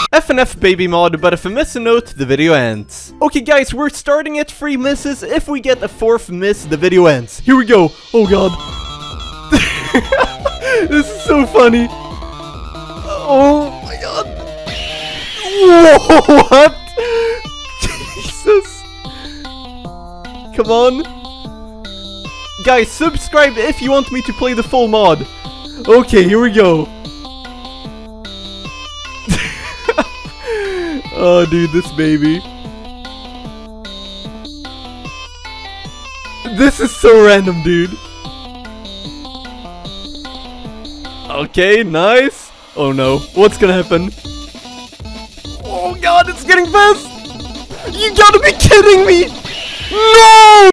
FNF Baby Mod, but if I miss a note, the video ends. Okay guys, we're starting at 3 misses. If we get a 4th miss, the video ends. Here we go. Oh god. This is so funny. Oh my god. Whoa, what? Jesus. Come on. Guys, subscribe if you want me to play the full mod. Okay, here we go. Oh, dude, this baby. This is so random, dude. Okay, nice. Oh no, what's gonna happen? Oh god, it's getting fast. You gotta be kidding me. No!